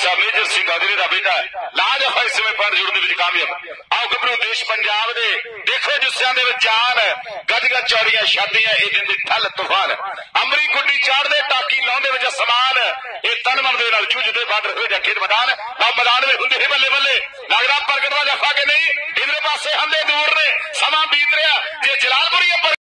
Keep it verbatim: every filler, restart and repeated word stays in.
ਸਾਹਿਬ major Singh ਔਜਲੇ ਦਾ ਬੇਟਾ ਲਾਜਵਾਬ ਇਸ ਸਮੇਂ ਪੰਜ ਜੁੜਨ ਦੇ ਵਿੱਚ ਕਾਮਯਾਬ। ਆਓ ਗੱਭਰੂ ਦੇਸ਼ ਪੰਜਾਬ ਦੇ ਦੇਖੋ ਜੁੱਸਿਆਂ ਦੇ ਵਿੱਚ ਜਾਨ ਗੱਜ ਗੱਜ ਚੌੜੀਆਂ ਛਾਤੀਆਂ ਇਹ ਦਿਨ ਦੀ ਠੱਲ ਤੂਫਾਨ ਅੰਬਰੀ ਗੁੱਡੀ ਚਾੜਦੇ ਟਾਕੀ ਲਾਉਂਦੇ ਵਿੱਚ ਅਸਮਾਨ ਇਹ ਤਨ ਮਨ ਦੇ ਨਾਲ ਜੂਝਦੇ ਬਾਦਰ ਹੋਏ ਜਾਂ ਖੇਡ ਮੈਦਾਨ ਆ ਮੈਦਾਨ ਵਿੱਚ ਹੁੰਦੇ ਬੱਲੇ ਬੱਲੇ ਲੱਗਦਾ ਪ੍ਰਗਟ ਦਾ ਜਫਾ ਕਿ ਨਹੀਂ ਇਧਰੇ ਪਾਸੇ ਹਮਲੇ ਦੂਰ ਨੇ ਸਮਾਂ ਬੀਤ ਰਿਹਾ ਜੇ ਜਲਾਲਪੁਰੀ